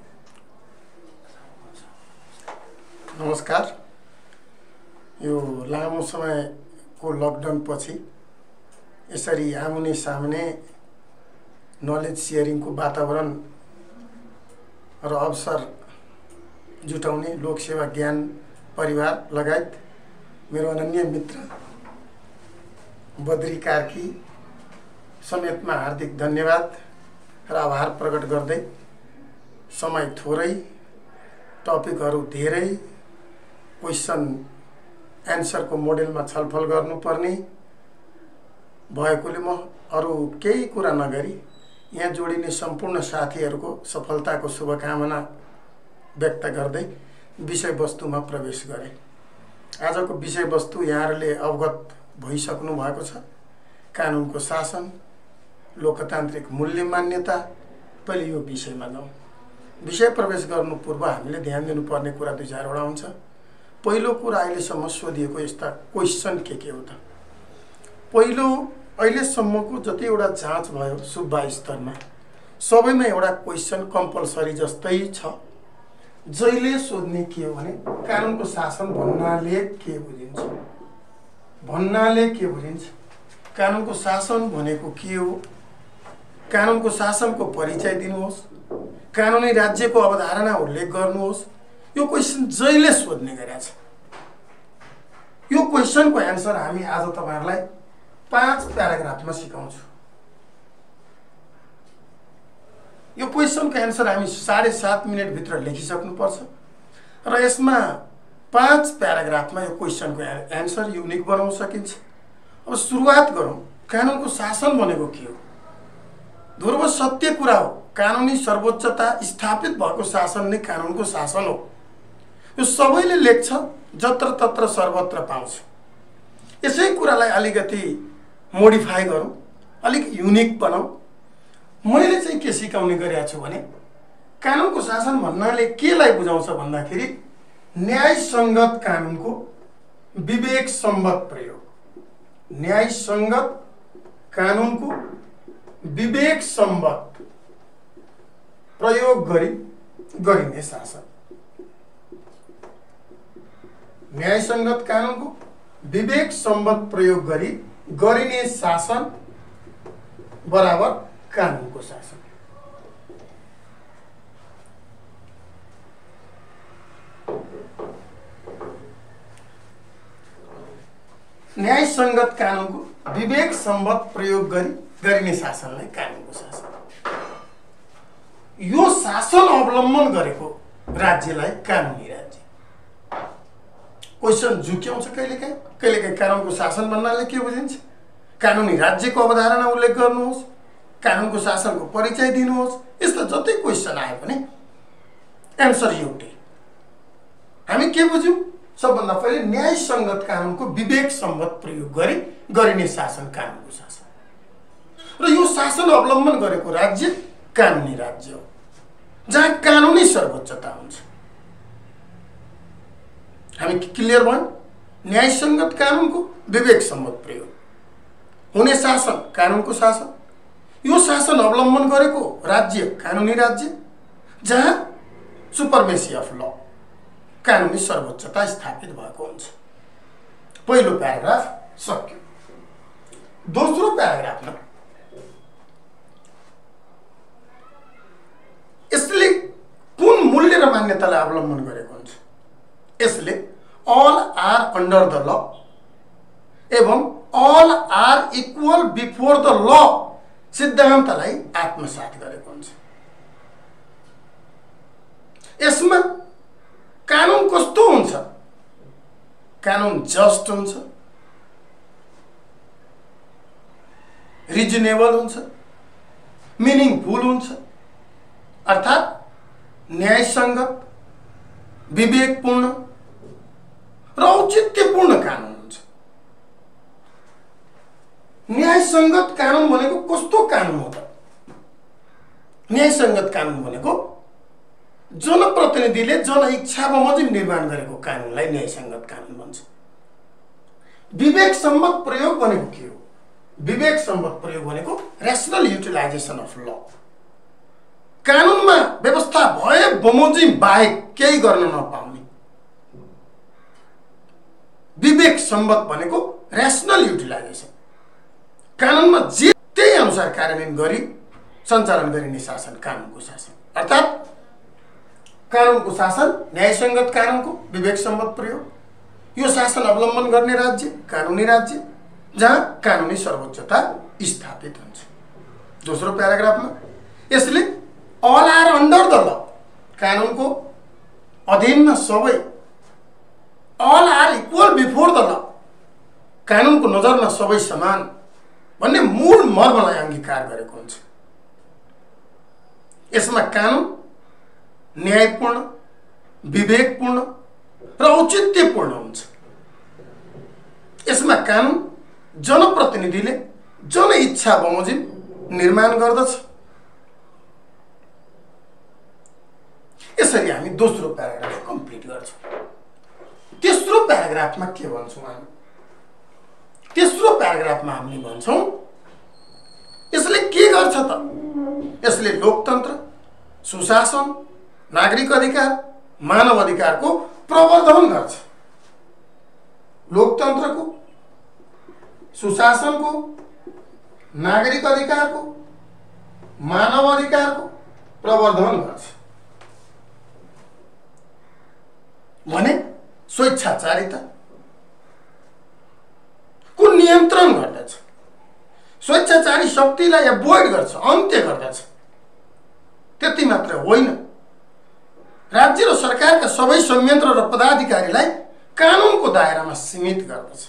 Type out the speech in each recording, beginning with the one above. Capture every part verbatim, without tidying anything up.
नमस्कार। यो लामो समयको लकडाउन पछि यसरी आमुने सामने नलेज सेयरिङको वातावरण र अवसर जुटाउने लोकसेवा ज्ञान परिवार लगायत मेरो अनन्य मित्र बद्री कार्की समेतमा हार्दिक धन्यवाद र आभार प्रकट गर्दै समय थोरै टपिकहरू धेरै क्वेसन एन्सरको मोडेलमा छलफल गर्नुपर्ने भएकोले म अरू केही कुरा नगरी यहाँ जोडिने सम्पूर्ण साथीहरूको सफलताको शुभकामना व्यक्त गर्दै विषयवस्तुमा प्रवेश गरे। आजको विषयवस्तु यहाँहरूले अवगत भइसक्नु भएको छ। कानुनको शासन, लोकतान्त्रिक मूल्य मान्यता। पहिले यो विषयमा जाउँ। विषय प्रवेश गर्नु पूर्व हामीले ध्यान दिनुपर्ने कुरा दुई चारवटा हुन्छ। पहिलो कुरा, अहिलेसम्म सोधिएको यस्ता क्वेसन के के हो त? पहिलो, अहिलेसम्मको जतिवटा जाँच भयो सुब्बा स्तरमा सबैमा एउटा क्वेसन कम्पलसरी जस्तै छ। जहिले सोध्ने के हो भने कानुनको शासन भन्नाले के बुझिन्छ? भन्नाले के बुझिन्छ? कानुनको शासन भनेको के हो? कानुनको शासनको परिचय दिनुहोस्। कानुनी राज्यको अवधारणा उल्लेख गर्नुहोस्। यो क्वेसन जहिले सोध्ने गरेका छ। यो क्वेसनको एन्सर हामी आज तपाईहरुलाई पाँच प्याराग्राफमा सिकाउँछु। यो क्वेसनको एन्सर हामी साढे सात मिनट भित्र लेखिसक्नुपर्छ र यसमा पाँच प्याराग्राफमा यो क्वेसनको एन्सर युनिक बनाउन सकिन्छ। अब सुरुवात गरौँ। कानुनको शासन भनेको के हो? ध्रुव सत्य कुरा हो। कानुनी सर्वोच्चता स्थापित भएको शासन नै कानुनको शासन हो। यो सबैले लेख्छ, जत्र तत्र सर्वत्र पाउँछ। यसै कुरालाई अलिकति मोडिफाई गरौँ, अलिक युनिक बनाऊ। मैले चाहिँ के सिकाउने गरेको छु भने कानुनको शासन भन्नाले केलाई बुझाउँछ भन्दाखेरि न्यायसङ्गत कानुनको विवेक सम्बद्ध प्रयोग। न्यायसङ्गत कानुनको विवेक सम्बद्ध प्रयोग गरी गरिने शासन। न्यायसङ्गत कानुनको विवेक सम्बद्ध प्रयोग गरी गरिने शासन बराबर कानुनको शासन। न्यायसङ्गत कानुनको विवेक सम्बद्ध प्रयोग गरी गरिने शासनलाई कानुनको शासन। यो शासन अवलम्बन गरेको राज्यलाई कानुनी राज्य। क्वेसन झुक्याउँछ कहिलेकाहीँ कहिलेकाहीँ कानुनको शासन भन्नाले के बुझिन्छ? कानुनी राज्यको अवधारणा उल्लेख गर्नुहोस्, कानुनको शासनको परिचय दिनुहोस्। यस्तो जति क्वेसन आए पनि एन्सर एउटै। हामी के बुझ्यौँ? सबभन्दा पहिले न्यायसङ्गत कानुनको विवेक सम्बद्ध प्रयोग गरी गरिने शासन कानुनको शासन। र यो शासन अवलम्बन गरेको राज्य कानुनी राज्य हो, जहाँ कानुनी सर्वोच्चता हुन्छ। हामी क्लियर भयो? न्यायसङ्गत कानुनको विवेक सम्बद्ध प्रयोग हुने शासन कानुनको शासन। यो शासन अवलम्बन गरेको राज्य कानुनी राज्य, जहाँ सुपरमेसी अफ ल, कानुनी सर्वोच्चता स्थापित भएको हुन्छ। पहिलो प्याराग्राफ सक्यो। दोस्रो प्याराग्राफमा यसले कुन मूल्य र मान्यतालाई अवलम्बन गरेको हुन्छ? यसले all are under the law एवं all are equal before the law सिद्धान्तलाई आत्मसात गरेको हुन्छ। यसमा कानुन कस्तो हुन्छ? कानुन जस्ट हुन्छ, रिजनेबल हुन्छ, मिनिङफुल हुन्छ, अर्थात् न्यायसङ्गत, विवेकपूर्ण र औचित्यपूर्ण कानुन हुन्छ। न्यायसङ्गत कानुन भनेको कस्तो कानुन हो त? न्यायसङ्गत कानुन भनेको जनप्रतिनिधिले जनइच्छा बमोजिम निर्माण गरेको कानुनलाई न्यायसङ्गत कानुन भन्छ। विवेक सम्बद्ध प्रयोग भनेको के हो? विवेक सम्बद्ध प्रयोग भनेको रेशनल युटिलाइजेसन अफ ल। कानुनमा व्यवस्था भए बमोजिम बाहेक केही गर्न नपाउने। विवेक सम्बद्ध भनेको ऱ्यासनल युटिलाइजेसन, कानुनमा जे त्यही अनुसार कार्यान्वयन गरी सञ्चालन गरिने शासन कानुनको शासन। अर्थात् कानुनको शासन न्यायसङ्गत कानुनको विवेक सम्बद्ध प्रयोग। यो शासन अवलम्बन गर्ने राज्य कानुनी राज्य जहाँ कानुनी सर्वोच्चता स्थापित हुन्छ। दोस्रो प्याराग्राफमा यसले all are under the law, कानुनको अधीनमा सबै, all are equal before the law, कानुनको नजरमा सबै समान भन्ने मूल मर्मलाई अंगीकार गरेको हुन्छ। यसमा कानुन न्यायपूर्ण, विवेकपूर्ण र औचित्यपूर्ण हुन्छ। यसमा कानुन जनप्रतिनिधिले जनइच्छा बमोजिम निर्माण गर्दछ। यसरी हामी दोस्रो प्याराग्राफ कम्प्लिट गर्छौँ। तेस्रो प्याराग्राफमा के भन्छौँ हामी? तेस्रो प्याराग्राफमा हामी भन्छौँ यसले के गर्छ त? यसले लोकतन्त्र, सुशासन, नागरिक अधिकार, मानव अधिकारको प्रवर्धन गर्छ। लोकतन्त्रको, सुशासनको, नागरिक अधिकारको, मानव अधिकारको प्रवर्धन गर्छ भने स्वेच्छाचारिता को नियन्त्रण गर्दछ, स्वेच्छाचारी शक्तिलाई एभोइड गर्छ, अन्त्य गर्दछ। त्यति मात्र होइन, राज्य र सरकारका सबै संयन्त्र र पदाधिकारीलाई कानुनको दायरामा सीमित गर्दछ।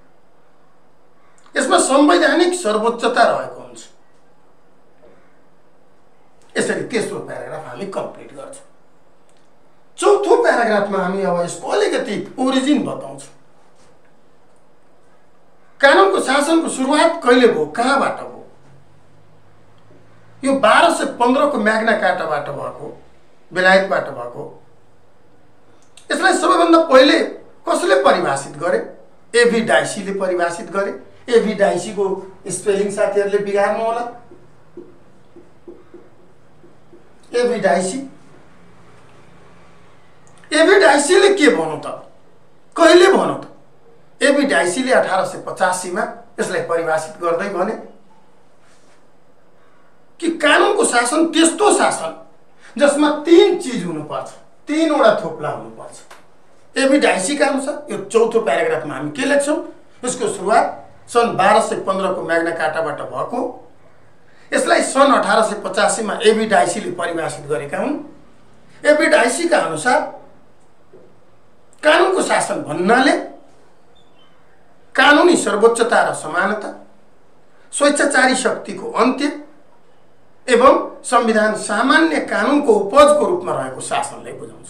यसमा संवैधानिक सर्वोच्चता रहेको हुन्छ। यसरी तेस्रो प्याराग्राफ हामी कम्प्लिट गर्छौँ। चौथो प्याराग्राफमा हामी अब यसको अलिकति ओरिजिन बताउँछौँ। कानुनको शासनको सुरुवात कहिले भयो, कहाँबाट भयो? यो बाह्र सय पन्ध्रको म्याग्ना कार्टाबाट भएको, बेलायतबाट भएको। यसलाई सबैभन्दा पहिले कसले परिभाषित गरे? एभी डाइसीले परिभाषित गरे। एभी डाइसीको स्पेलिङ साथीहरूले बिगार्नु होला। एभी डाइसी एभी डाइसीले के भन्नु त? कहिले भन्नु त? एभी डाइसीले अठारह सय पचासीमा यसलाई परिभाषित गर्दै भने कि कानुनको शासन त्यस्तो शासन जसमा तीन चीज हुनुपर्छ, तीनवटा थोप्ला हुनुपर्छ। एभी डाइसीका अनुसार यो चौथो प्याराग्राफमा हामी के लेख्छौँ? यसको सुरुवात सन् बाह्र सय पन्ध्रको म्याग्ना कार्टाबाट भएको। यसलाई सन् अठारह सय पचासीमा एभी डाइसीले परिभाषित गरेका हुन्। एभी डाइसीका अनुसार कानुनको शासन भन्नाले कानुनी सर्वोच्चता र समानता, स्वेच्छाचारी शक्तिको अन्त्य एवं संविधान सामान्य कानुनको उपजको रूपमा रहेको शासनलाई बुझाउँछ।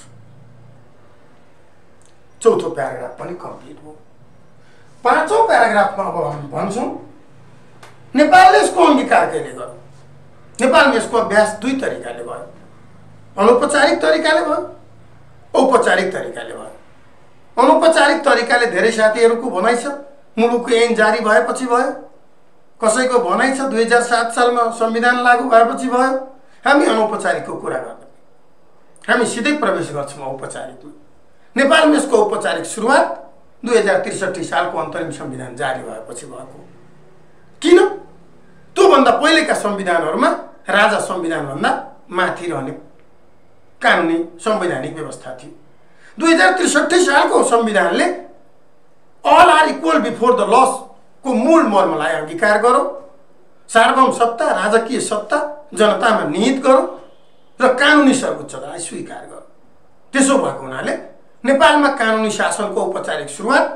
चौथो प्याराग्राफ पनि कम्प्लिट भयो। पाँचौं प्याराग्राफमा अब हामी भन्छौँ नेपालले यसको अंगीकार कहिले गर्यो? नेपालमा यसको अभ्यास दुई तरिकाले भयो, अनौपचारिक तरिकाले भयो, औपचारिक तरिकाले भयो। अनौपचारिक तरिकाले धेरै साथीहरूको भनाइ छ मुलुकको ऐन जारी भएपछि भयो, कसैको भनाइ छ दुई हजार सात सालमा संविधान लागू भएपछि भयो। हामी अनौपचारिकको कुरा गर्दैनौँ, हामी सिधै प्रवेश गर्छौँ औपचारिकमा। नेपालमा यसको औपचारिक सुरुवात दुई हजार त्रिसठी सालको अन्तरिम संविधान जारी भएपछि भएको। किन? त्योभन्दा पहिलेका संविधानहरूमा राजा संविधानभन्दा माथि रहने कानुनी संवैधानिक व्यवस्था थियो। दुई हजार त्रिसठी सालको संविधानले all are equal before the laws को मूल मर्मलाई अंगीकार गरो, सार्वभौम सत्ता, राजकीय सत्ता जनतामा निहित गरो र कानुनी सर्वोच्चतालाई स्वीकार गरो। त्यसो भएको हुनाले नेपालमा कानुनी शासनको औपचारिक सुरुवात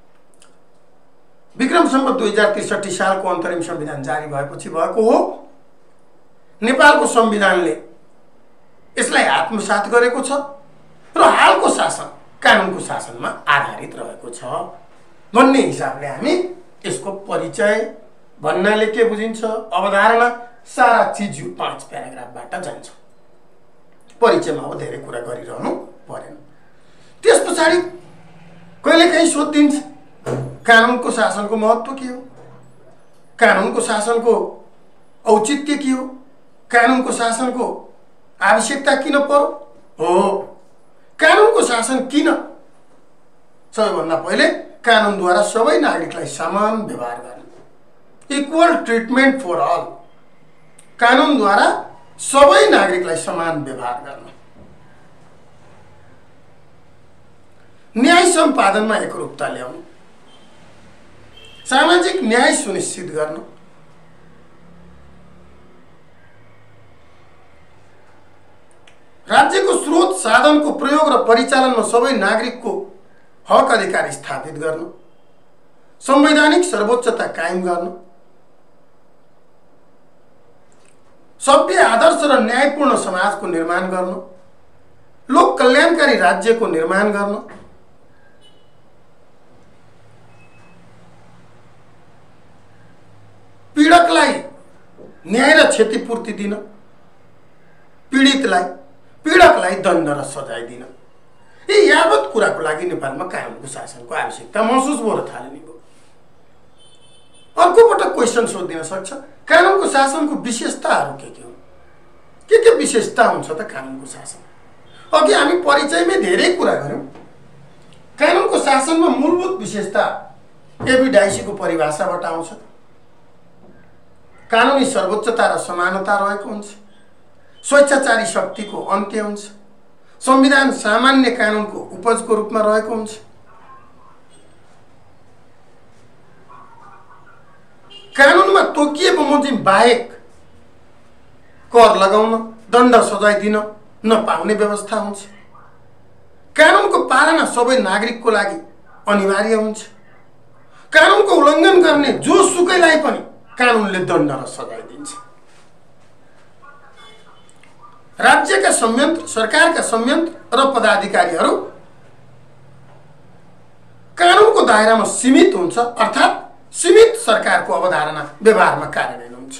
विक्रम सम्वत दुई हजार त्रिसठी सालको अन्तरिम संविधान जारी भएपछि भएको हो। नेपालको संविधानले यसलाई आत्मसात गरेको छ र हालको शासन कानुनको शासनमा आधारित रहेको छ भन्ने हिसाबले हामी यसको परिचय भन्नाले के बुझिन्छ, अवधारणा, सारा चीज यो पाँच प्याराग्राफबाट जान्छ। परिचयमा अब धेरै कुरा गरिरहनु परेन। त्यस पछाडि कहिलेकाहीँ सोधिन्छ कानुनको शासनको महत्त्व के हो, कानुनको शासनको औचित्य के हो, कानुनको शासनको आवश्यकता किन पर्यो? हो, कानुनको शासन किन? सबैभन्दा पहिले कानुनद्वारा सबै नागरिकलाई समान व्यवहार गर्ने, इक्वल ट्रिटमेन्ट फर अल। कानुनद्वारा सबै नागरिकलाई समान व्यवहार गर्न, न्याय सम्पादनमा एकरूपता ल्याउनु, सामाजिक न्याय सुनिश्चित गर्न, राज्यको स्रोत साधनको प्रयोग र परिचालनमा सबै नागरिकको हक अधिकार स्थापित गर्न, संवैधानिक सर्वोच्चता कायम गर्न, सभ्य आदर्श र न्यायपूर्ण समाजको निर्माण गर्न, लोक कल्याणकारी राज्यको निर्माण गर्न, पीडकलाई न्याय र क्षतिपूर्ति दिन, पीडितलाई पीडकलाई दण्ड र सजाय दिन। यी यावत कुराको लागि नेपालमा कानुनको शासनको आवश्यकता महसुस भएर थाल्ने भयो। अर्को पटक क्वेसन सोधिन सक्छ, कानुनको शासनको विशेषताहरू के के हुन्? के के विशेषता हुन्छ त कानुनको शासन? अघि हामी परिचयमै धेरै कुरा गर्यौं। कानुनको शासनमा मूलभूत विशेषता एबी डाइसीको परिभाषाबाट आउँछ। कानुनी सर्वोच्चता र समानता रहेको हुन्छ, स्वेच्छाचारी शक्तिको अन्त्य हुन्छ, संविधान सामान्य कानुनको उपजको रूपमा रहेको हुन्छ, कानुनमा तोकिए बमोजिम बाहेक कर लगाउन, दण्ड सजाय दिन नपाउने व्यवस्था हुन्छ, कानुनको पालना सबै नागरिकको लागि अनिवार्य हुन्छ, कानुनको उल्लङ्घन गर्ने जो सुकैलाई पनि कानुनले दण्ड र सजाय दिन्छ, राज्यका संयन्त्र, सरकारका संयन्त्र र पदाधिकारीहरू कानुनको दायरामा सीमित हुन्छ, अर्थात् सीमित सरकारको अवधारणा व्यवहारमा कार्यान्वयन हुन्छ।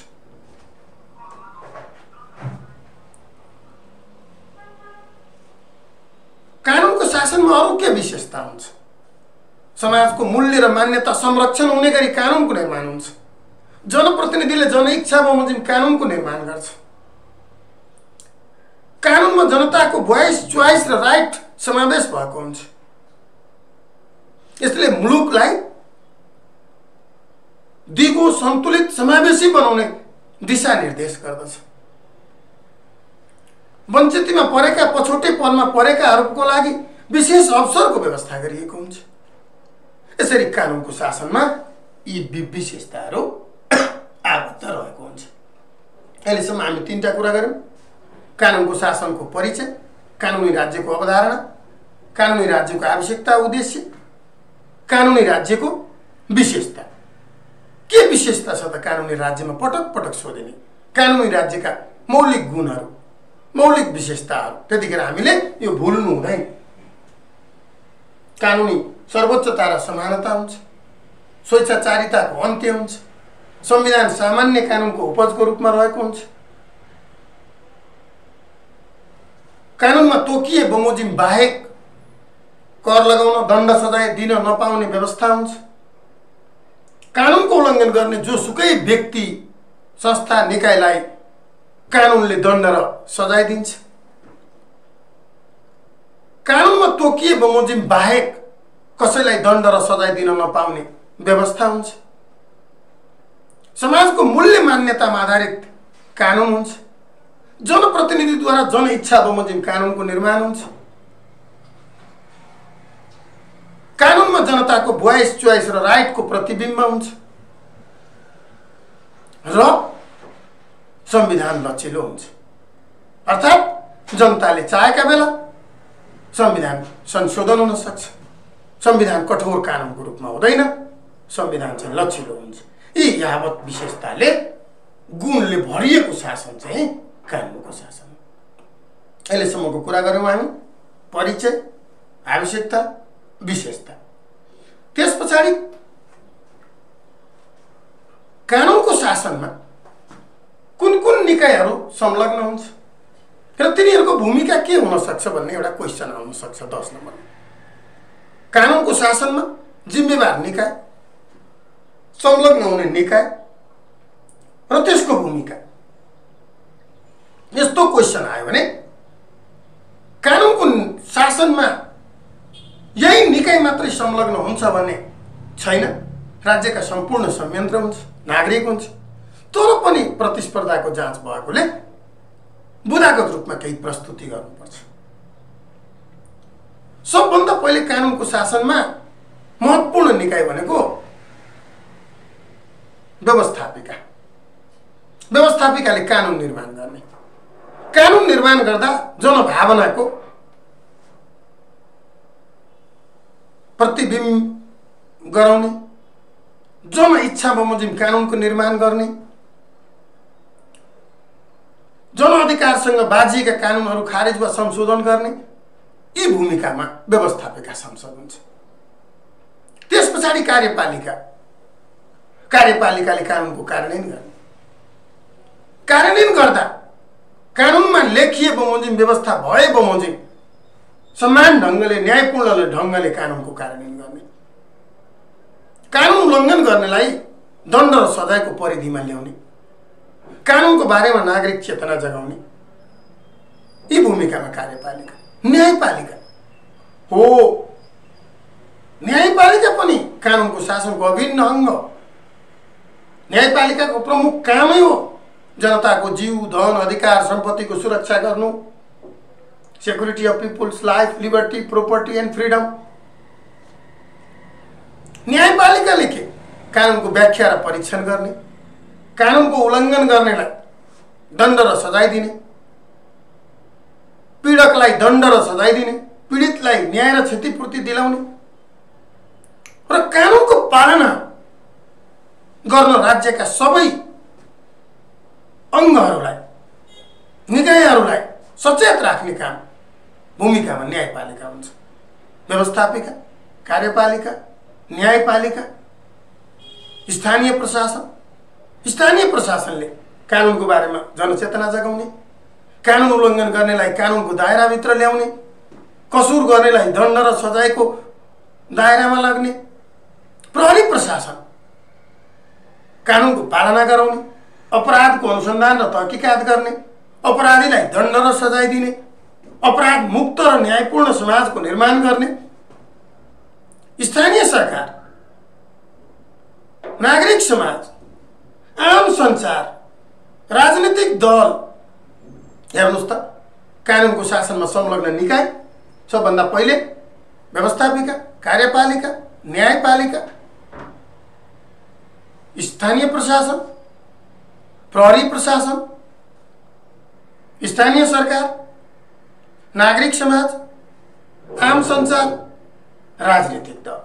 कानुनको शासनमा अरू के विशेषता हुन्छ? समाजको मूल्य र मान्यता संरक्षण हुने गरी कानुनको निर्माण हुन्छ, जनप्रतिनिधिले जनइच्छा बमोजिम कानुनको निर्माण गर्छ, कानुनमा जनताको भोइस, चोइस र राइट समावेश भएको हुन्छ, यसले मुलुकलाई दिगो सन्तुलित समावेशी बनाउने दिशा निर्देश गर्दछ, वञ्चितमा परेका, पछौटेपनमा परेकाहरूको लागि विशेष अवसरको व्यवस्था गरिएको हुन्छ। यसरी कानुनको शासनमा यी विशेषताहरू आबद्ध रहेको हुन्छ। अहिलेसम्म हामी तीनटा कुरा गर्यौं। कानुनको शासनको परिचय, कानुनी राज्यको अवधारणा, कानुनी राज्यको आवश्यकता उद्देश्य, कानुनी राज्यको विशेषता। के विशेषता छ त कानुनी राज्यमा? पटक पटक सोधिने कानुनी राज्यका मौलिक गुणहरू, मौलिक विशेषताहरू। त्यतिखेर हामीले यो भुल्नु हुँदैन। कानुनी सर्वोच्चता र समानता हुन्छ, स्वेच्छाचारिताको अन्त्य हुन्छ, संविधान सामान्य कानुनको उपजको रूपमा रहेको हुन्छ, कानुनमा तोकिए बमोजिम बाहेक कर लगाउन, दण्ड सजाय दिन नपाउने व्यवस्था हुन्छ, कानुनको उल्लङ्घन गर्ने जो सुकै व्यक्ति, संस्था, निकायलाई कानुनले दण्ड र सजाय दिन्छ, कानुनमा तोकिए बमोजिम बाहेक कसैलाई दण्ड र सजाय दिन नपाउने व्यवस्था हुन्छ, समाजको मूल्य मान्यतामा आधारित कानुन हुन्छ, जनप्रतिनिधिद्वारा जनइच्छा बमोजिम कानुनको निर्माण हुन्छ, कानुनमा जनताको भोइस, चोइस र राइटको प्रतिबिम्ब हुन्छ र संविधान लचिलो हुन्छ। अर्थात् जनताले चाहेका बेला संविधान संशोधन हुन सक्छ। संविधान कठोर कानुनको रूपमा हुँदैन, संविधान चाहिँ लचिलो हुन्छ। यी यावत विशेषताले, गुणले भरिएको शासन चाहिँ कानुनको शासन। अहिलेसम्मको कुरा गर्यौं हामी परिचय, आवश्यकता, विशेषता। त्यसपछाडि कानुनको शासनमा कुन कुन निकायहरू संलग्न हुन्छ र तिनीहरूको भूमिका के हुन सक्छ भन्ने एउटा क्वेशन आउन सक्छ। दस नम्बर कानुनको शासनमा जिम्मेवार निकाय, संलग्न हुने निकाय र त्यसको भूमिका। यस्तो क्वेसन आयो भने कानुनको शासनमा यही निकाय मात्रै संलग्न हुन्छ भन्ने छैन। राज्यका सम्पूर्ण संयन्त्र हुन्छ, नागरिक हुन्छ। तर पनि प्रतिस्पर्धाको जाँच भएकोले बुदागत रूपमा केही प्रस्तुति गर्नुपर्छ। सबभन्दा पहिले कानुनको शासनमा महत्त्वपूर्ण निकाय भनेको व्यवस्थापिका। व्यवस्थापिकाले कानुन निर्माण गर्ने, कानुन निर्माण गर्दा जनभावनाको प्रतिबिम्ब गराउने, जन इच्छा बमोजिम कानुनको निर्माण गर्ने, जनअधिकारसँग बाजिएका कानुनहरू खारेज वा संशोधन गर्ने, यी भूमिकामा व्यवस्थापिका संसद हुन्छ। त्यस पछाडि कार्यपालिका, कार्यपालिकाले कानुनको कार्यान्वयन गर्ने। कार्यान्वयन गर्दा कानुनमा लेखिए बमोजिम व्यवस्था भए बमोजिम समान ढङ्गले न्यायपूर्ण ढङ्गले कानुनको कार्यान्वयन गर्ने, कानुन उल्लङ्घन गर्नेलाई दण्ड र सजायको परिधिमा ल्याउने, कानुनको बारेमा नागरिक चेतना जगाउने, यी भूमिकामा कार्यपालिका। न्यायपालिका हो, न्यायपालिका पनि कानुनको शासनको अभिन्न अङ्ग। न्यायपालिकाको प्रमुख कामै हो जनताको जीव, धन, अधिकार, सम्पत्तिको सुरक्षा गर्नु, security of people's life, liberty, property and freedom. न्यायपालिकाले के कानुनको व्याख्या र परीक्षण गर्ने, कानुनको उल्लङ्घन गर्नेलाई दण्ड र सजाय दिने, पीडकलाई दण्ड र सजाय दिने, पीडितलाई न्याय र क्षतिपूर्ति दिलाउने र कानुनको पालना गर्न राज्यका सबै अङ्गहरूलाई, निकायहरूलाई सचेत राख्ने काम भूमिकामा न्यायपालिका हुन्छ। व्यवस्थापिका, कार्यपालिका, न्यायपालिका, स्थानीय प्रशासन। स्थानीय प्रशासनले कानुनको बारेमा जनचेतना जगाउने, कानुन उल्लङ्घन गर्नेलाई कानुनको दायराभित्र ल्याउने, कसुर गर्नेलाई दण्ड र सजायको दायरामा लाग्ने। प्रहरी प्रशासन कानुनको पालना गराउने, अपराधको अनुसन्धान र तहकिकात गर्ने, अपराधीलाई दण्ड र सजाय दिने, अपराध मुक्त र न्यायपूर्ण समाजको निर्माण गर्ने। स्थानीय सरकार, नागरिक समाज, आम सञ्चार, राजनीतिक दल, हेर्नुहोस् त कानुनको शासनमा संलग्न निकाय सबभन्दा पहिले व्यवस्थापिका, कार्यपालिका, न्यायपालिका, स्थानीय प्रशासन, प्रहरी प्रशासन, स्थानीय सरकार, नागरिक समाज, आम सञ्चार, राजनीतिक दल।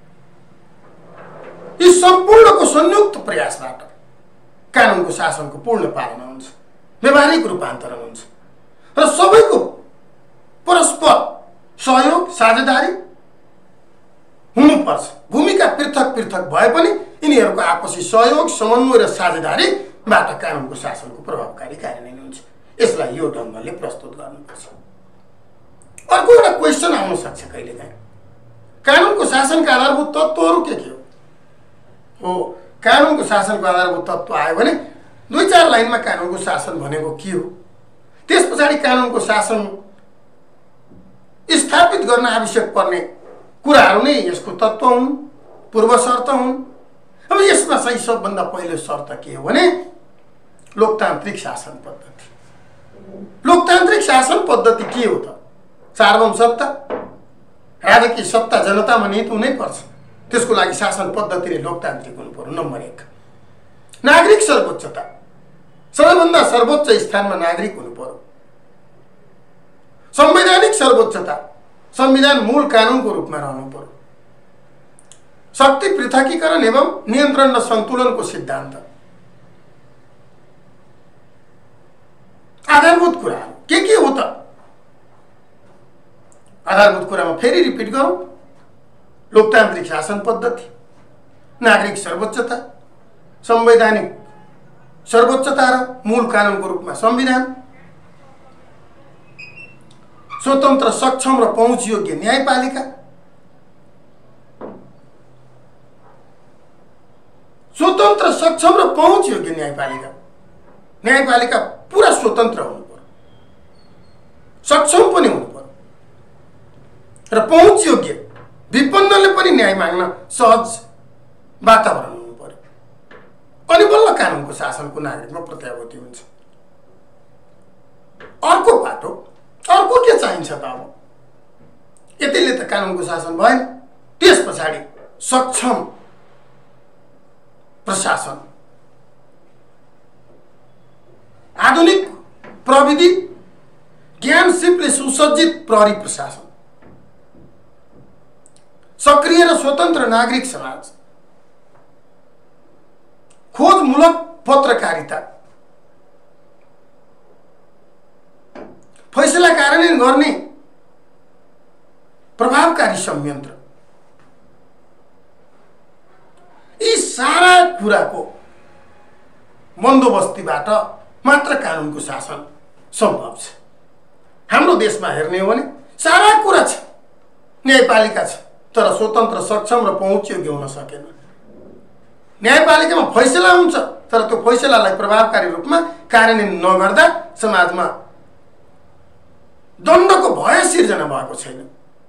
यी सम्पूर्णको संयुक्त प्रयासबाट कानुनको शासनको पूर्ण पालना हुन्छ, व्यवहारिक रूपान्तरण हुन्छ र सबैको परस्पर सहयोग, साझेदारी हुनुपर्छ। भूमिका पृथक पृथक भए पनि यिनीहरूको आपसी सहयोग, समन्वय र साझेदारीबाट कानुनको शासनको प्रभावकारी कार्यान्वयन हुन्छ। यसलाई यो ढङ्गले प्रस्तुत गर्नुपर्छ। अर्को एउटा क्वेसन आउन सक्छ कहिलेकाहीँ, कानुनको शासनका आधारभूत तत्त्वहरू के के हो? हो, कानुनको शासनको आधारभूत तत्त्व आयो भने दुई चार लाइनमा कानुनको शासन भनेको के हो, त्यस पछाडि कानुनको शासन स्थापित गर्न आवश्यक पर्ने कुराहरू नै यसको तत्त्व हुन्, पूर्व शर्त हुन्। अब यसमा चाहिँ सबभन्दा पहिलो शर्त के हो भने लोकतान्त्रिक शासन पद्धति। लोकतान्त्रिक शासन पद्धति के हो त? सार्वभौम सत्ता, राजकीय सत्ता जनतामा निहित हुनै पर्छ। त्यसको लागि शासन पद्धति नै लोकतान्त्रिक हुनु पर्यो। नम्बर एक, नागरिक सर्वोच्चता, सबैभन्दा सर्वोच्च स्थानमा नागरिक हुनु पर्यो। संवैधानिक सर्वोच्चता, संविधान मूल कानुनको रूपमा रहनु पर्यो। शक्ति पृथकीकरण एवं नियन्त्रण र सन्तुलनको सिद्धान्त। आधारभूत कुराहरू के के हो त? आधारभूत कुरामा फेरि रिपिट गरौँ, लोकतान्त्रिक शासन पद्धति, नागरिक सर्वोच्चता, संवैधानिक सर्वोच्चता र मूल कानुनको रूपमा संविधान, स्वतन्त्र, सक्षम र पहुँच योग्य न्यायपालिका, स्वतन्त्र, सक्षम र पहुँच योग्य न्यायपालिका। न्यायपालिका पुरा स्वतन्त्र हुनु पर्यो, र पहुँच योग्य विपन्नले पनि न्याय माग्न सहज वातावरण हुनु पर्यो, अनि बल्ल कानुनको शासनको नागरिकमा प्रत्याभूति हुन्छ। अर्को बाटो, अर्को के चाहिन्छ त? अब यतिले त कानुनको शासन भएन। त्यस पछाडि सक्षम प्रशासन, आधुनिक प्रविधि ज्ञान सिपले सुसज्जित प्रहरी प्रशासन, सक्रिय र स्वतन्त्र नागरिक समाज, खोजमूलक पत्रकारिता, फैसला कार्यान्वयन गर्ने प्रभावकारी संयन्त्र, यी सारा कुराको बन्दोबस्तीबाट मात्र कानुनको शासन सम्भव छ। हाम्रो देशमा हेर्ने हो भने सारा कुरा छ, न्यायपालिका छ, तर स्वतन्त्र, सक्षम र पहुँच योग्य हुन सकेन। न्यायपालिकामा फैसला हुन्छ, तर त्यो फैसलालाई प्रभावकारी रूपमा कार्यान्वयन नगर्दा समाजमा दण्डको भय सिर्जना भएको छैन।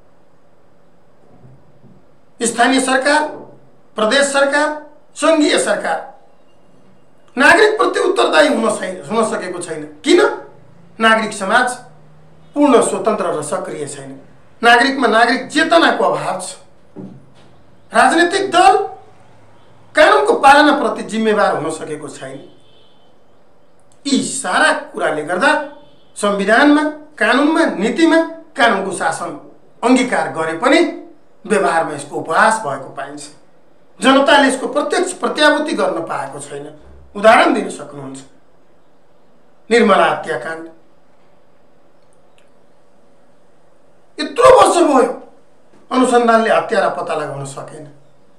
स्थानीय सरकार, प्रदेश सरकार, संघीय सरकार नागरिक प्रति उत्तरदायी हुन हुन सकेको छैन। किन? नागरिक समाज पूर्ण स्वतन्त्र र सक्रिय छैन। नागरिकमा नागरिक चेतनाको अभाव छ। राजनीतिक दल कानुनको पालनाप्रति जिम्मेवार हुन सकेको छैन। यी सारा कुराले गर्दा संविधानमा, कानुनमा, नीतिमा कानुनको शासन अंगीकार गरे पनि व्यवहारमा यसको उपहास भएको पाइन्छ। जनताले यसको प्रत्यक्ष प्रत्याभूति गर्न पाएको छैन। उदाहरण दिन सक्नुहुन्छ, निर्मला हत्याकाण्ड। यत्रो वर्ष भयो अनुसन्धानले हत्यारा पत्ता लगाउन सकेन।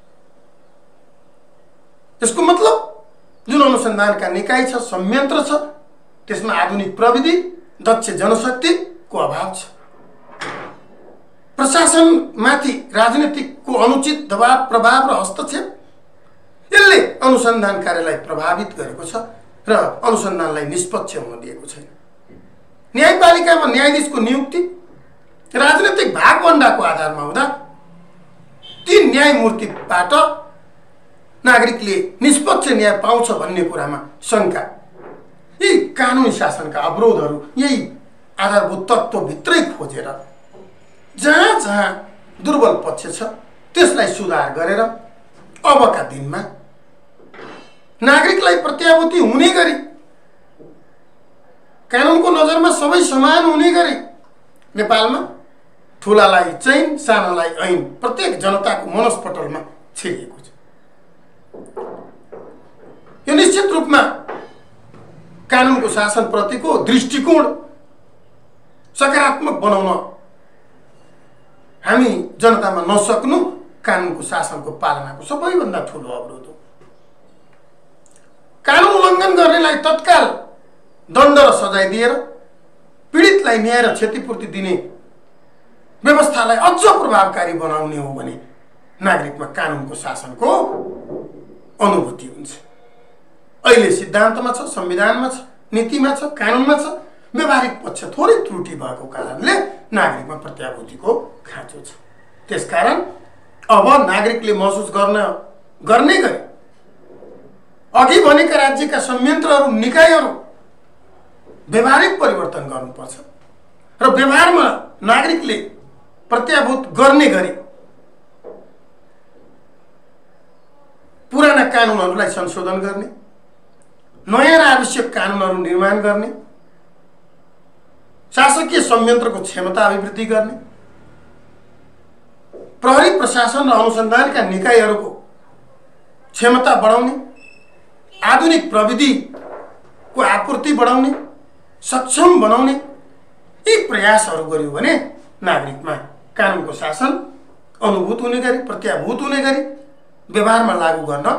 यसको मतलब जुन अनुसन्धानका निकाय छ, संयन्त्र छ, त्यसमा आधुनिक प्रविधि, दक्ष जनशक्तिको अभाव छ। प्रशासनमाथि राजनीतिकको अनुचित दबाव, प्रभाव र हस्तक्षेप, यसले अनुसन्धान कार्यलाई प्रभावित गरेको छ र अनुसन्धानलाई निष्पक्ष हुन दिएको छैन। न्यायपालिकामा न्यायाधीशको नियुक्ति राजनीतिक भागवण्डाको आधारमा हुँदा ती न्यायमूर्तिबाट नागरिकले निष्पक्ष न्याय पाउँछ भन्ने कुरामा शंका। यी कानुनी शासनका अवरोधहरू यही आधारभूत तत्त्वभित्रै खोजेर जहाँ जहाँ दुर्बल पक्ष छ त्यसलाई सुधार गरेर अबका दिनमा नागरिकलाई प्रत्याभूति हुने गरी, कानुनको नजरमा सबै समान हुने गरी नेपालमा ठुलालाई चैन, सानालाई ऐन प्रत्येक जनताको मनस्पटलमा छिरिएको छ। यो निश्चित रूपमा कानुनको शासनप्रतिको दृष्टिकोण सकारात्मक बनाउन हामी जनतामा नसक्नु कानुनको शासनको पालनाको सबैभन्दा ठुलो अवरोध हो। कानुन उल्लङ्घन गर्नेलाई तत्काल दण्ड र सजाय दिएर पीडितलाई न्याय र क्षतिपूर्ति दिने व्यवस्थालाई अझ प्रभावकारी बनाउने हो भने नागरिकमा कानुनको शासनको अनुभूति हुन्छ। अहिले सिद्धान्तमा छ, संविधानमा छ, नीतिमा छ, कानुनमा छ, व्यवहारिक पक्ष थोरै त्रुटि भएको कारणले नागरिकमा प्रत्याभूतिको खाँचो छ। त्यसकारण अब नागरिकले महसुस गर्न गर्ने गरी अघि भनेका राज्यका संयन्त्रहरू, निकायहरू व्यवहारिक परिवर्तन गर्नुपर्छ र व्यवहारमा नागरिकले प्रत्याभूत गर्ने गरी पुराना कानुनहरूलाई संशोधन गर्ने, नयाँ र आवश्यक कानुनहरू निर्माण गर्ने, शासकीय संयन्त्रको क्षमता अभिवृद्धि गर्ने, प्रहरी प्रशासन र अनुसन्धानका निकायहरूको क्षमता बढाउने, आधुनिक प्रविधिको आपूर्ति बढाउने, सक्षम बनाउने, यी प्रयासहरू गर्यो भने नागरिकमा कानुनको शासन अनुभूत हुने गरी, प्रत्याभूत हुने गरी व्यवहारमा लागू गर्न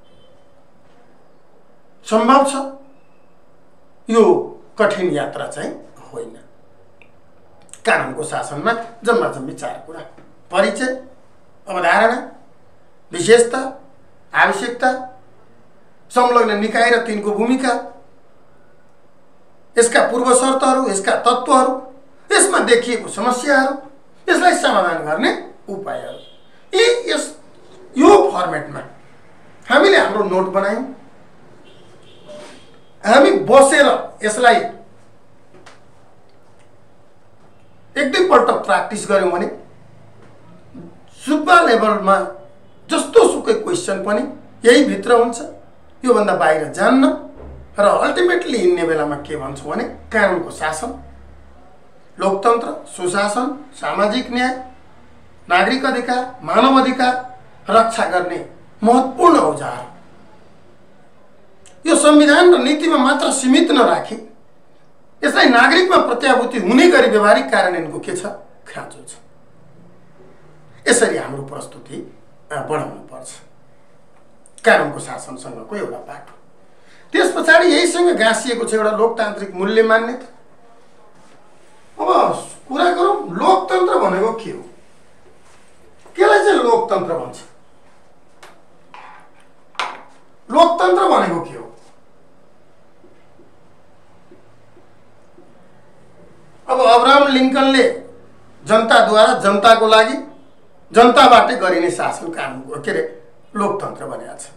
सम्भव छ। यो कठिन यात्रा चाहिँ होइन। कानुनको शासनमा जम्मा जम्मी चार कुरा: परिचय, अवधारणा, विशेषता, आवश्यकता, संलग्न निकाय र तिनको भूमिका, यसका पूर्व शर्तहरू, यसका तत्त्वहरू, यसमा देखिएको समस्याहरू, यसलाई समाधान गर्ने उपायहरू यी यस यो फर्मेटमा हामीले हाम्रो नोट बनायौं, हामी बसेर यसलाई एक दुईपल्ट प्र्याक्टिस गर्यौं भने सुब्बा लेभलमा जस्तो सुकै क्वेशन पनि यही भित्र हुन्छ, यो भन्दा बाहिर जान्न र अल्टिमेटली हिँड्ने बेलामा के भन्छौं भने कानुनको शासन, लोकतन्त्र, सुशासन, सामाजिक न्याय, नागरिक अधिकार, मानव अधिकार रक्षा गर्ने महत्त्वपूर्ण औजार। यो संविधान र नीतिमा मात्र सीमित नराखी यसलाई नागरिकमा प्रत्याभूति हुने गरी व्यवहारिक कार्यान्वयनको के छ खाँचो छ। यसरी हाम्रो प्रस्तुति बढाउनु पर्छ। कानुनको शासनसँगको एउटा पाटो, त्यस पछाडि यहीसँग गाँसिएको छ एउटा लोकतान्त्रिक मूल्य मान्यता। अब कुरा गरौँ लोकतन्त्र भनेको के हो, केलाई चाहिँ लोकतन्त्र भन्छ? लोकतन्त्र भनेको के हो? अब अब्राहम लिंकनले जनताद्वारा जनताको लागि जनताबाटै गरिने शासन कानुनको के रे लोकतन्त्र भनेको छ।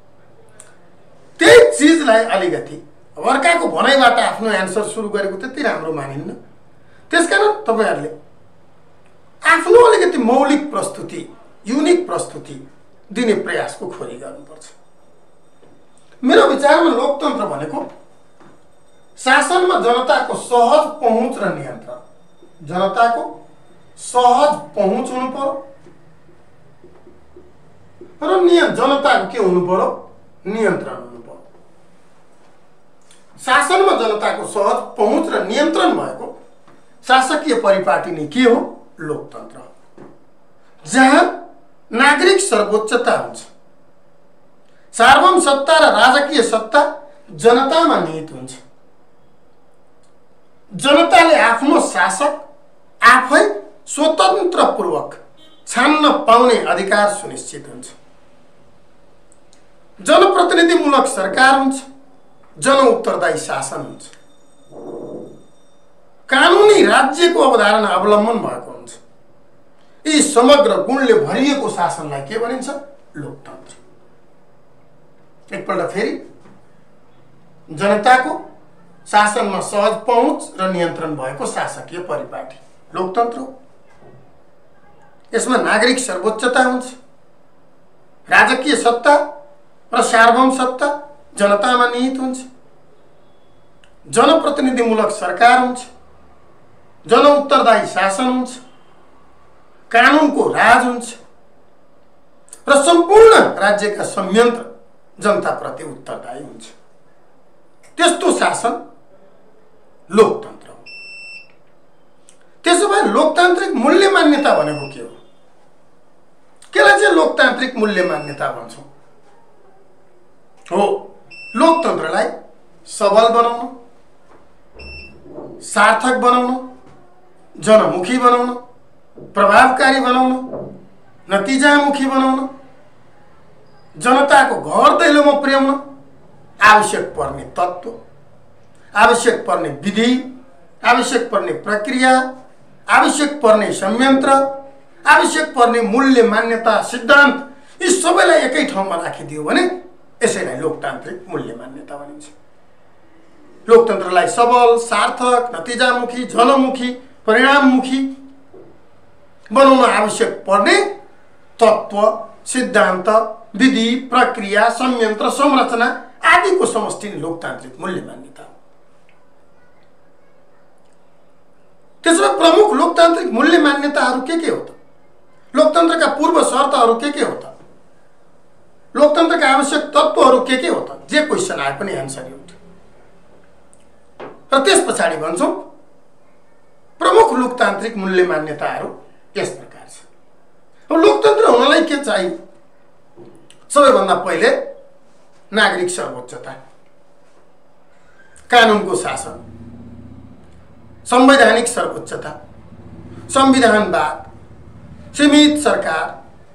त्यही चीजलाई अलिकति अर्काको भनाइबाट आफ्नो एन्सर सुरु गरेको त्यति राम्रो मानिन्न। त्यसकारण तपाईहरुले आफ्नो अलिकति मौलिक प्रस्तुति, युनिक प्रस्तुति दिने प्रयासको खोजी गर्नुपर्छ। मेरो विचारमा लोकतन्त्र भनेको शासनमा जनताको सहज पहुँच र नियन्त्रण, जनताको सहज पहुँच हुनु पर्यो र नियन्त्रण, जनताको के हुनु पर्यो नियन्त्रण हुनु पर्यो। शासनमा जनताको सहज पहुँच र नियन्त्रण भएको शासकीय परिपाटी नै के हो लोकतन्त्र, जहाँ नागरिक सर्वोच्चता हुन्छ, सार्वभौम सत्ता र राजकीय सत्ता जनतामा निहित हुन्छ, जनताले आफ्नो शासक आफै स्वतन्त्रपूर्वक छान्न पाउने अधिकार सुनिश्चित हुन्छ, जनप्रतिनिधिमूलक सरकार हुन्छ, जन उत्तरदायी शासन हुन्छ, कानुनी राज्यको अवधारणा अवलम्बन भएको हुन्छ। यी समग्र गुणले भरिएको शासनलाई के भनिन्छ लोकतन्त्र। एकपल्ट फेरि जनताको शासनमा सहज पहुँच र नियन्त्रण भएको शासकीय परिपाटी लोकतन्त्र हो। यसमा नागरिक सर्वोच्चता हुन्छ, राजकीय सत्ता र सार्वभौम सत्ता जनतामा निहित हुन्छ, जनप्रतिनिधिमूलक सरकार हुन्छ, जन उत्तरदायी शासन हुन्छ, कानुनको राज हुन्छ र सम्पूर्ण राज्यका संयन्त्र जनताप्रति उत्तरदायी हुन्छ। त्यस्तो शासन लोकतन्त्र हो। त्यसो भए लोकतान्त्रिक मूल्य मान्यता भनेको के हो? केलाई चाहिँ लोकतान्त्रिक मूल्य मान्यता भन्छौं? हो, लोकतन्त्रलाई सबल बनाउन, सार्थक बनाउन, जनमुखी बनाउन, प्रभावकारी बनाउन, नतिजामुखी बनाउन, जनताको घर दैलोमा पुर्याउन आवश्यक पर्ने तत्त्व, आवश्यक पर्ने विधि, आवश्यक पर्ने प्रक्रिया, आवश्यक पर्ने संयन्त्र, आवश्यक पर्ने मूल्य मान्यता सिद्धान्त, यी सबैलाई एकै ठाउँमा राखिदियो भने यसैलाई लोकतान्त्रिक मूल्य मान्यता भनिन्छ। लोकतन्त्रलाई सबल, सार्थक, नतिजामुखी, जनमुखी, परिणाममुखी बनाउन आवश्यक पर्ने तत्त्व, सिद्धान्त, विधि, प्रक्रिया, संयन्त्र, संरचना आदिको समष्टि नै लोकतान्त्रिक मूल्य मान्यता हो। त्यसमा प्रमुख लोकतान्त्रिक मूल्य मान्यताहरू के के हो त? लोकतन्त्रका पूर्व शर्तहरू के के हो त? लोकतन्त्रका आवश्यक तत्त्वहरू के के हो त? जे क्वेशन आए पनि एन्सर एउटा। र त्यस पछाडि भन्छौं प्रमुख लोकतान्त्रिक मूल्य मान्यताहरू यस प्रकार छ। अब लोकतन्त्र हुनलाई के चाहियो? सबैभन्दा पहिले नागरिक सर्वोच्चता, कानुनको शासन, संवैधानिक सर्वोच्चता, संविधानवाद, सीमित सरकार,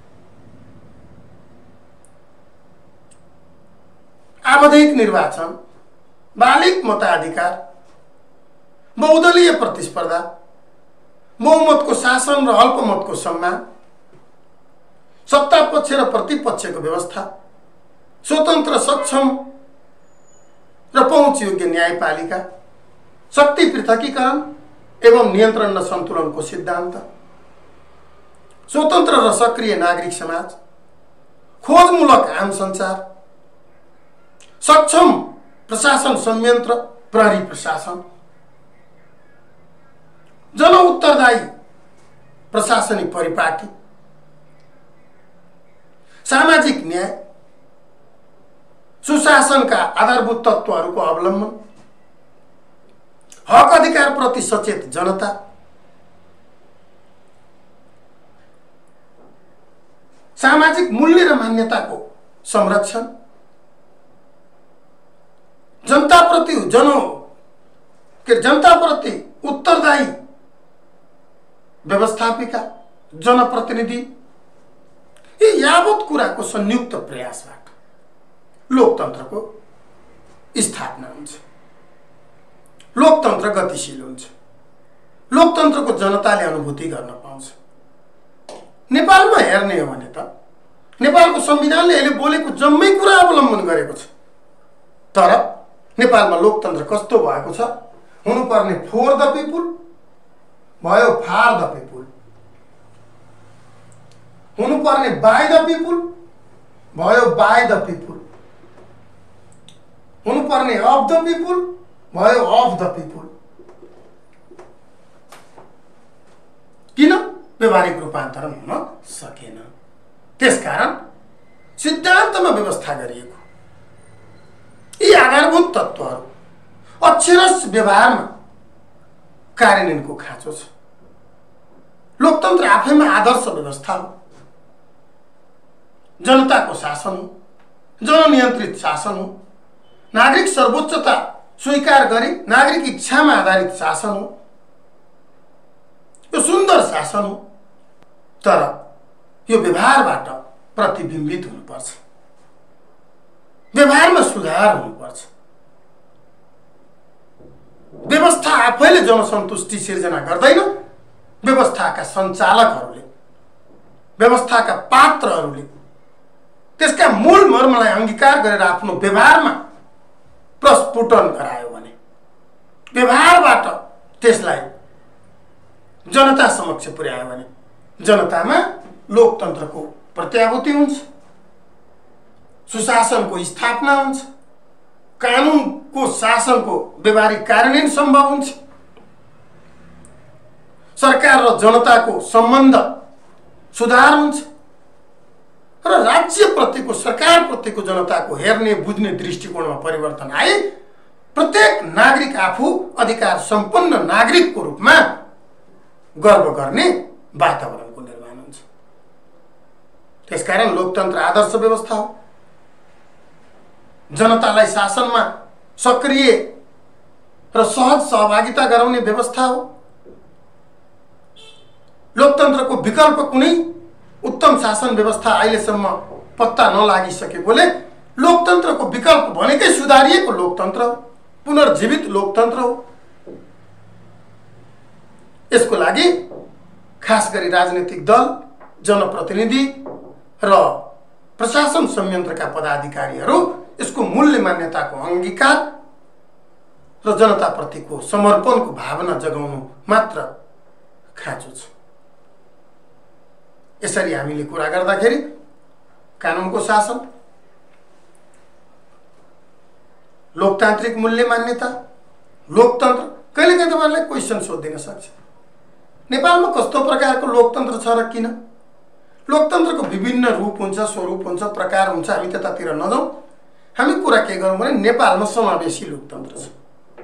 आवधिक निर्वाचन, बालिक मताधिकार, बहुदलीय प्रतिस्पर्धा, बहुमतको शासन र अल्पमतको सम्मान, सत्ता पक्ष र प्रतिपक्षको व्यवस्था, स्वतन्त्र सक्षम र पहुँच योग्य न्यायपालिका, शक्ति पृथकीकरण एवं नियन्त्रण र सन्तुलनको सिद्धान्त, स्वतन्त्र र सक्रिय नागरिक समाज, खोजमूलक आम सञ्चार, सक्षम प्रशासन संयन्त्र प्रहरी प्रशासन, जन उत्तरदायी प्रशासनिक परिपाटी, सामाजिक न्याय, सुशासनका आधारभूत तत्त्वहरूको अवलम्बन, हक अधिकार प्रति सचेत जनता, सामाजिक मूल्य र मान्यताको संरक्षण, जनता प्रति जन के जनता प्रति उत्तरदायी व्यवस्थापिका, जनप्रतिनिधि, यी यावत कुराको संयुक्त प्रयासबाट लोकतन्त्रको स्थापना हुन्छ। लोकतन्त्र गतिशील हुन्छ। लोकतन्त्रको जनताले अनुभूति गर्न पाउँछ। नेपालमा हेर्ने हो भने त नेपालको संविधानले अहिले बोलेको जम्मै कुरा अवलम्बन गरेको छ। तर नेपालमा लोकतन्त्र कस्तो भएको छ? हुनुपर्ने फोर द पिपुल भयो फार द पिपुल, हुनुपर्ने बाई द पिपुल भयो बाई द पिपुल, हुनुपर्ने अफ द पिपुल भयो अफ द पिपुल। किन व्यवहारिक रूपान्तरण हुन सकेन? त्यसकारण सिद्धान्तमा व्यवस्था गरिएको यी आधारभूत तत्त्वहरू अक्षरश व्यवहारमा कार्यान्वयनको खाँचो छ। लोकतन्त्र आफैमा आदर्श व्यवस्था हो। जनताको शासन हो, जननियन्त्रित शासन हो, नागरिक सर्वोच्चता स्वीकार गरी नागरिक इच्छामा आधारित शासन हो। यो सुन्दर शासन हो, तर यो व्यवहारबाट प्रतिबिम्बित हुनुपर्छ। व्यवहारमा सुधार हुनुपर्छ। व्यवस्था आफैले जनसन्तुष्टि सिर्जना गर्दैन। व्यवस्थाका सञ्चालकहरूले, व्यवस्थाका पात्रहरूले त्यसका मूल मर्मलाई अंगीकार गरेर आफ्नो व्यवहारमा प्रस्फुटन गरायो भने, व्यवहारबाट त्यसलाई जनता समक्ष पुर्यायो भने जनतामा लोकतन्त्रको प्रत्याभूति हुन्छ, सुशासनको स्थापना हुन्छ, कानुनको शासनको व्यवहारिक कार्यान्वयन सम्भव हुन्छ, सरकार र जनताको सम्बन्ध सुधार हुन्छ र राज्य प्रतिको, सरकार प्रतिको जनताको हेर्ने बुझ्ने दृष्टिकोणमा परिवर्तन आए प्रत्येक नागरिक आफू अधिकार सम्पन्न नागरिकको रूपमा गर्व गर्ने वातावरणको निर्माण हुन्छ। त्यसकारण लोकतन्त्र आदर्श व्यवस्था हो। जनतालाई शासनमा सक्रिय र सहज सहभागिता गराउने व्यवस्था हो। लोकतन्त्रको विकल्प कुनै उत्तम शासन व्यवस्था अहिलेसम्म पत्ता नलागिसकेकोले लोकतन्त्रको विकल्प भनेकै सुधारिएको लोकतन्त्र हो, पुनर्जीवित लोकतन्त्र हो। यसको लागि खास गरी राजनीतिक दल, जनप्रतिनिधि र प्रशासन संयन्त्रका पदाधिकारीहरू यसको मूल्य मान्यताको अंगीकार र जनताप्रतिको समर्पणको भावना जगाउनु मात्र खाँचो छ। यसरी हामीले कुरा गर्दाखेरि कानुनको शासन, लोकतान्त्रिक मूल्य मान्यता, लोकतन्त्र, कहिलेकाहीँ तपाईहरुलाई क्वेशन सोधिदिन सक्छ, नेपालमा कस्तो प्रकारको लोकतन्त्र छ र किन? लोकतन्त्रको विभिन्न रूप हुन्छ, स्वरूप हुन्छ, प्रकार हुन्छ। हामी त्यतातिर नजाउँ। हामी कुरा के गरौँ भने नेपालमा समावेशी लोकतन्त्र छ।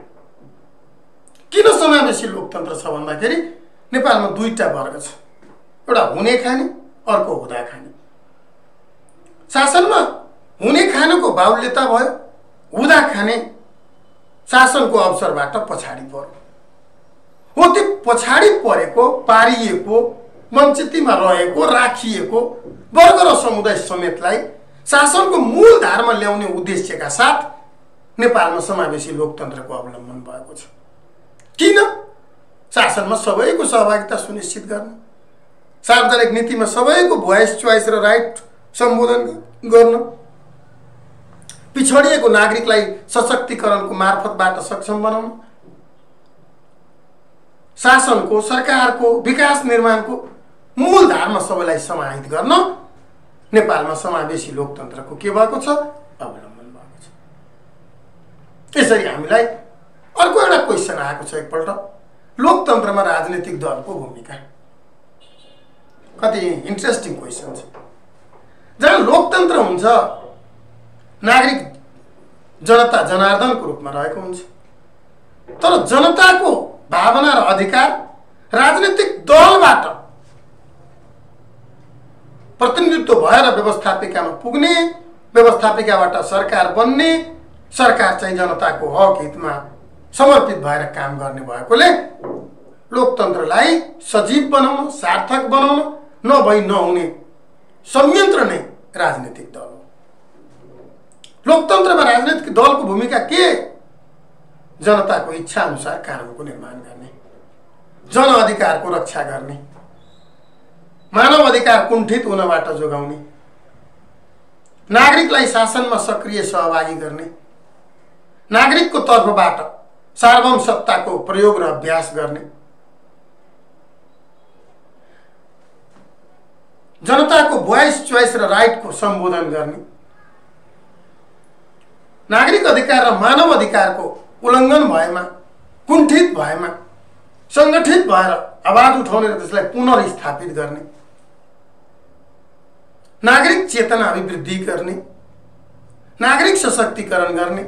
किन समावेशी लोकतन्त्र छ भन्दाखेरि नेपालमा दुईटा वर्ग छ, एउटा हुने खाने, अर्को हुँदा खाने। शासनमा हुने खानेको बाहुल्यता भयो, हुँदा खाने शासनको अवसरबाट पछाडि पर्यो। हो त्यो पछाडि परेको, पारिएको, वञ्चितमा रहेको, राखिएको वर्ग र समुदाय समेतलाई शासनको मूल धारमा ल्याउने उद्देश्यका साथ नेपालमा समावेशी लोकतन्त्रको अवलम्बन भएको छ। किन? शासन शासनमा सबैको सहभागिता सुनिश्चित गर्न, सार्वजनिक नीतिमा सबैको भोइस चोइस र राइट सम्बोधन गर्न, पिछडिएको नागरिकलाई सशक्तिकरणको मार्फतबाट सक्षम बनाउन, शासनको सरकारको विकास निर्माणको मूलधारमा सबैलाई समाहित गर्न नेपालमा समावेशी लोकतन्त्रको के भएको छ, अवलम्बन भएको छ। यसरी हामीलाई अर्को एउटा क्वेसन आएको छ एकपल्ट, लोकतन्त्रमा राजनीतिक दलको भूमिका। कति इन्ट्रेस्टिङ क्वेसन छ। जहाँ लोकतन्त्र हुन्छ नागरिक जनता जनार्दनको रूपमा रहेको हुन्छ, तर जनताको भावना र अधिकार राजनीतिक दलबाट प्रतिनिधित्व भएर व्यवस्थापिकामा पुग्ने, व्यवस्थापिकाबाट सरकार बन्ने, सरकार चाहिँ जनताको हक हितमा समर्पित भएर काम गर्ने भएकोले लोकतन्त्रलाई सजीव बनाउन, सार्थक बनाउन नभई नहुने संयन्त्र नै राजनीतिक दल हो। लोकतन्त्रमा राजनीतिक दलको भूमिका के? जनताको इच्छा अनुसार कानुनको निर्माण गर्ने, जन अधिकारको रक्षा गर्ने, मानव अधिकार कुण्ठित हुनबाट जोगाउने, नागरिकलाई शासनमा सक्रिय सहभागी गर्ने, नागरिकको तर्फबाट सार्वभौम सत्ताको प्रयोग र अभ्यास गर्ने, जनताको भोइस चोइस र राइटको सम्बोधन गर्ने, नागरिक अधिकार र मानव अधिकारको उल्लङ्घन भएमा, कुण्ठित भएमा संगठित भएर आवाज उठाउने र त्यसलाई पुनर्स्थापित गर्ने, नागरिक चेतना अभिवृद्धि गर्ने, नागरिक सशक्तिकरण गर्ने,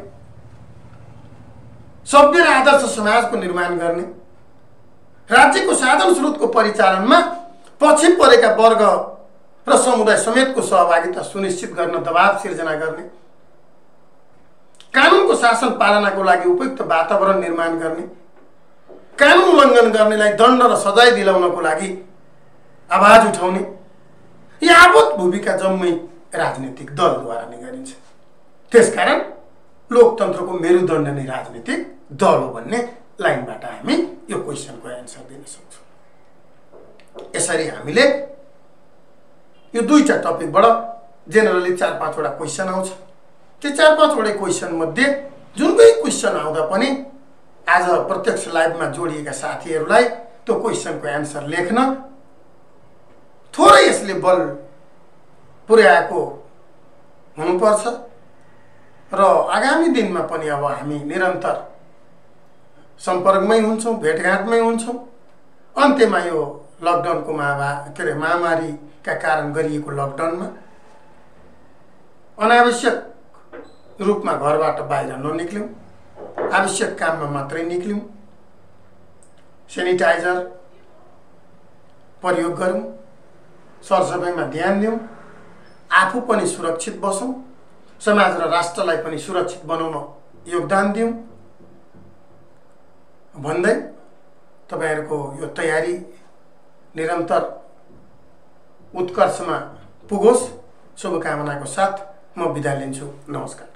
सभ्य र आदर्श समाजको निर्माण गर्ने, राज्यको साधन स्रोतको परिचालनमा पछि परेका वर्ग र समुदाय समेतको सहभागिता सुनिश्चित गर्न दबाव सिर्जना गर्ने, कानुनको शासन पालनाको लागि उपयुक्त वातावरण निर्माण गर्ने, कानुन उल्लङ्घन गर्नेलाई दण्ड र सजाय दिलाउनको लागि आवाज उठाउने, यावत भूमिका जम्मै राजनीतिक दलद्वारा नै गरिन्छ। त्यसकारण लोकतन्त्रको मेरुदण्ड नै राजनीतिक दल हो भन्ने लाइनबाट हामी यो क्वेसनको एन्सर दिन सक्छौँ। यसरी हामीले यो दुईटा टपिकबाट जेनरली चार पाँचवटा क्वेसन आउँछ। त्यो चार पाँचवटा क्वेसन मध्ये जुनकै क्वेसन आउँदा पनि आज प्रत्यक्ष लाइभमा जोडिएका साथीहरूलाई त्यो क्वेसनको एन्सर लेख्न थोरै यसले बल पुर्याएको हुनुपर्छ र आगामी दिनमा पनि अब हामी निरन्तर सम्पर्कमै हुन्छौँ, भेटघाटमै हुन्छौँ। अन्त्यमा यो लकडाउनको महामारी के अरे महामारीका कारण गरिएको लकडाउनमा अनावश्यक रूपमा घरबाट बाहिर ननिक्ल्यौँ, आवश्यक काममा मात्रै निक्ल्यौँ, सेनिटाइजर प्रयोग गरौँ, सरसफाइमा ध्यान दिउँ, आफू पनि सुरक्षित बसौँ, समाज र राष्ट्रलाई पनि सुरक्षित बनाउन योगदान दिउँ भन्दै तपाईहरुको यो तयारी निरन्तर उत्कर्षमा पुगोस् शुभकामनाको साथ म बिदा लिन्छु। नमस्कार।